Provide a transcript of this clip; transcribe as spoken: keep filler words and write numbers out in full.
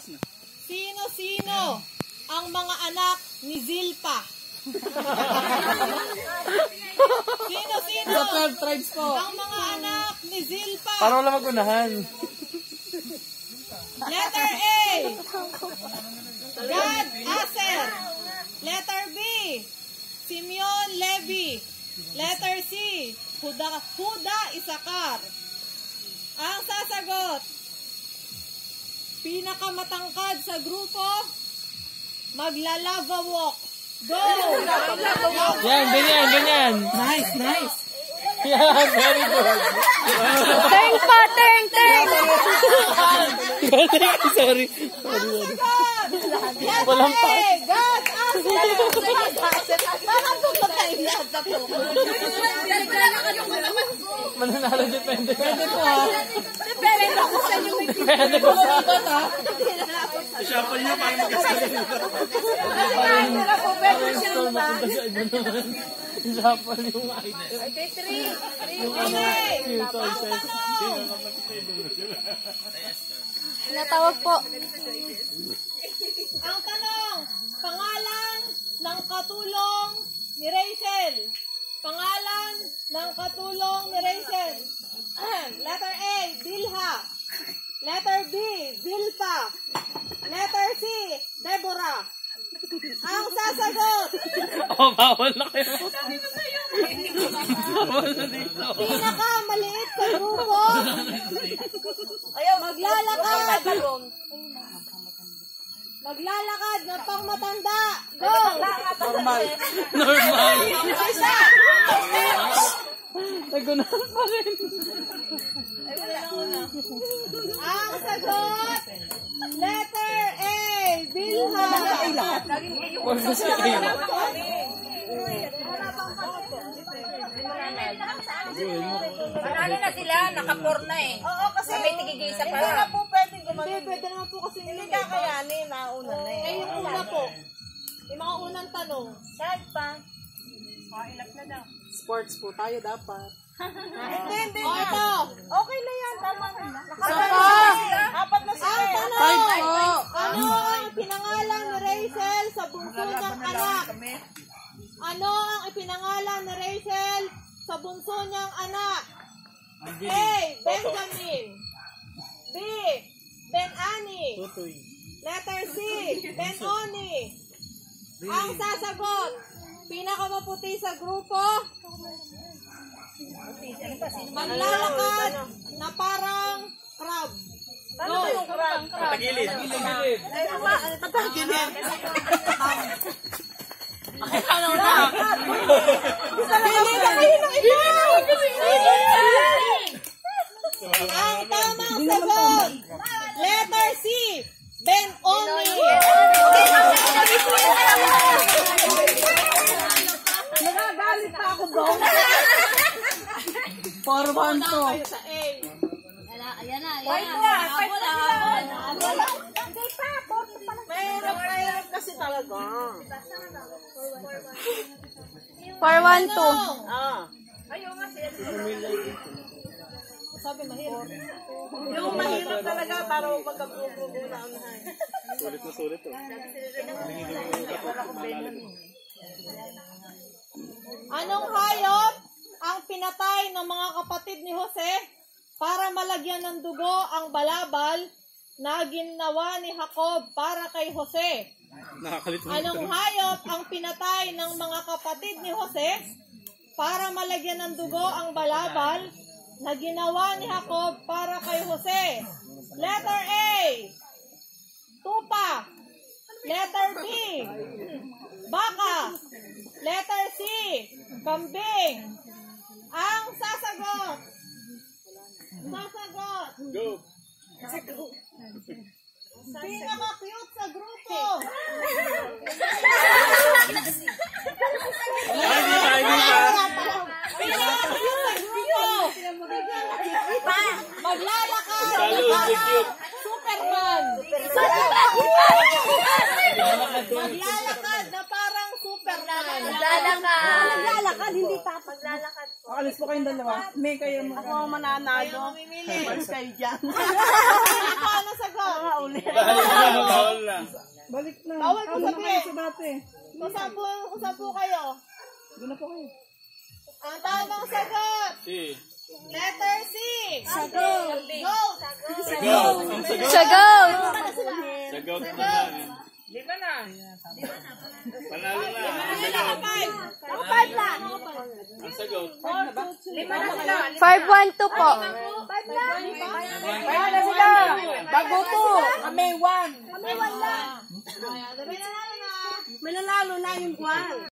Sino-sino ang mga anak ni Zilpa? Sino-sino Sa twelve tribes po. ang mga anak ni Zilpa? Parang wala magunahan. Letter A, Gad Aser. Letter B, Simeon Levi. Letter C, Huda, Huda Isakar. Ang sasagot, pinakamatangkad sa grupo, maglalava walk. Go! Yan, ganyan, ganyan. Nice, nice. Yan, very good. Teng pa, teng, teng! Sorry. Walang pa. God Aser. Bakit po magkailan na po? Mananalo, depende. Pwede po ha. Pero ako sa inyo may Depende po sa Ikot ha. Shuffle nyo para magkasali. Pero ako pwede siya ba? mapunta sa iba naman. Shuffle yung item. Okay, three. Okay. Few choices. Natawag po. Ang tanong, pangalan ng katulong ni Rachel. Pangalan ng katulong ni Rachel. Letter A, Bilha. Letter B, Zilpa. Letter C, Deborah. Ang sasagot, Oh, bawal na kayo. Bawal na dito. pinakamaliit sa grupo, maglalakad. Maglalakad na pang matanda. Go! Normal. Normal. Isa! Nagunahan pa rin. Ang sagot, letter A, Bilha. Huwag na sa kayo. Ano na sila? Naka-four na eh. Oo, kasi May tigigisa pa. hindi na po pwede gumano. Hindi, pwede naman po kasi hindi kakayanin. Nauna na eh. Eh, yung una po. Yung mga unang tanong. Saan pa? Sports po tayo dapat. Hindi, hindi na. Ito. Okay na yan. Tama na. Isa pa. Apat na sila. Ang tanong. Five po. Ano ang pinangalan ni Rachel sa bunso niyang anak? Ano ang ipinangalan ni Rachel sa bunso niyang anak? A. Benjamin. B. Ben-Ani. Letter C. Ben-Oni. Ang sasagot, pinakamaputi sa grupo, maglalakad na parang crab. Ano ba yung crab? Patagilid. Patagilid. Ano na? Pili na kayo ng iba! Ang tamang sagot, letter C, Ben-Oni. Nagagalit pa ako doon. four one to. Kayo sa A. Ayan na, Fight ayan na, na. fight na sila. Hindi pa, mahirap, mahirap kasi talaga. four one two. Ah. Ayaw nga siya. Sabi mahirap. Yung mahirap talaga para magkagrupo na unahan. Sulit na sulit to. Anong hayop ang pinatay ng mga kapatid ni Jose para malagyan ng dugo ang balabal na ginawa ni Jacob para kay Jose? Nakakalito. Anong hayop ang pinatay ng mga kapatid ni Jose para malagyan ng dugo ang balabal na ginawa ni Jacob para kay Jose? Letter A, tupa. Letter B, baka. Letter C, kambing. Ang sasagot. Sasagot. Go. Pinaka-cute sa grupo. Ay, di pa, di pa. Pinaka-cute sa grupo. Maglalakad. Lalo, si cute. Superman. Maglalakad na parang Superman. Maglalakad. Maglalakad, hindi tapos. Maglalakad po. Alis po kayong dalawa. May kayo mag- Ako ang mananalo. Alis kayo dyan. Hindi ko ano sagot. Dahil Balik na. Bawal ko Ano na sabihin. kayo sa dati? Kung saan po, kung saan po kayo? Doon na po kayo. Ang tamang sagot. Si. Letter C. Sagot. Goat. Sagot. Ang sagot. Sagot. Sagot naman. Lima na. Panalo na. Ang Ayun, sagot. naka-five. Naka-five lang. Ang sagot. Lima na sila. five one two po. Lima na sila. Bago to. Kami one. May nanalo na. May nanalo na yung buwan.